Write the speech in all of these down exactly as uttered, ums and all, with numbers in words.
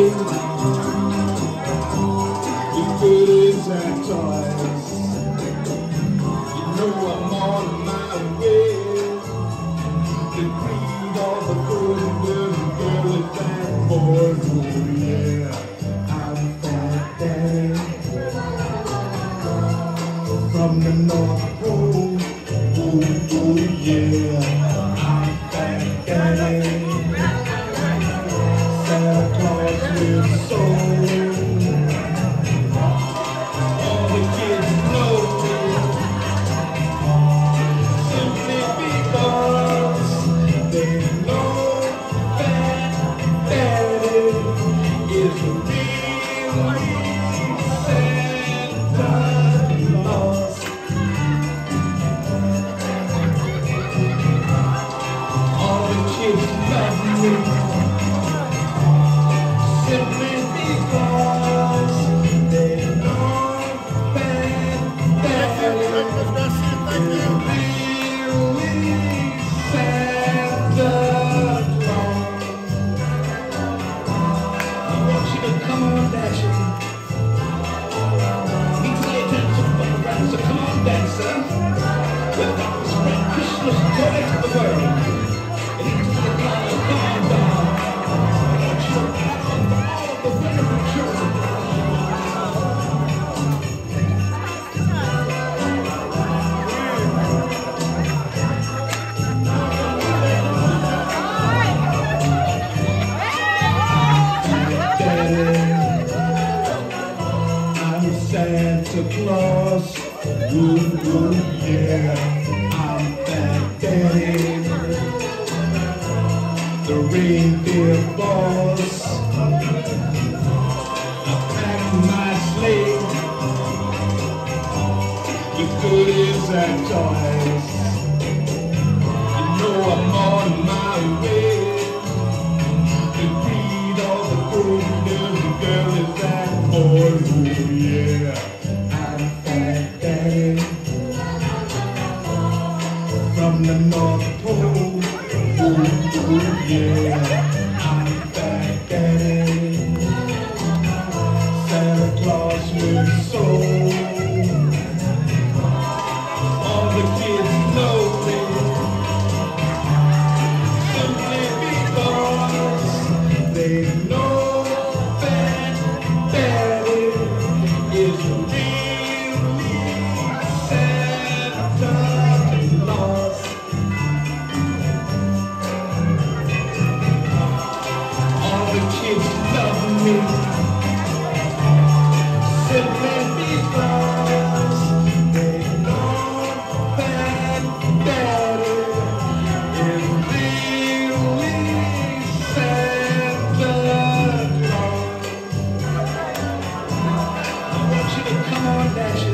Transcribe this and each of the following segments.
The goodies and toys. You know I'm on my way to greet all the good and little girls and boys. Oh yeah, I'm that daddy from the North Pole. Oh, oh yeah, I'm that daddy. Santa Claus with soul. All the kids know me simply because they know that Daddy is a real Santa Claus. All the kids love me simply because they know that Daddy is really Santa Claus. I want you to come on, Dasher. Need to lay down some fun around, so come on, dancer. We're about to spread Christmas joy to the world. And need to be a kind of calm down. I want you to ride on for all of the wonderful children. I'm Santa Claus, ooh, ooh, yeah, I'm that daddy, the reindeer boss. I packed my sleigh with goodies and toys. You know I'm on my way to greet all the good little girls and boys. Oh yeah, I'm that daddy from the North Pole. Oh, oh yeah, I'm that daddy, Santa Claus with soul. All the kids know me simply because they know that Daddy is really Santa Claus. All the kids love me simply because they know that Daddy is really Santa Claus. I want you to come on, Dasher.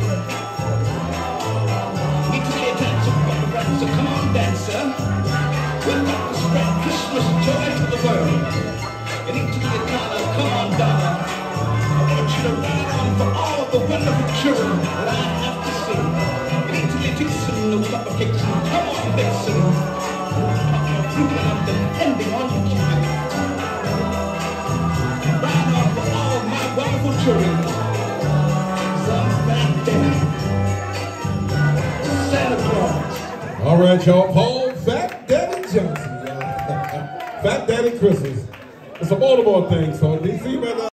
Need to lay down some fun around, so come on, dancer. We're about to spread Christmas joy to the world. You need to be a kind of come on, darling. I want you to ride on for all the wonderful children that I have to see. You need to be fixing no cupcakes and come on, Vixen. Papa Fruit, I'm depending on you, kid. Ride on for all my wonderful children. Some fat daddy, Santa Claus. All right, y'all. Paul Fat Daddy Johnson. Fat Daddy Christmas. It's a Baltimore thing, so D C better.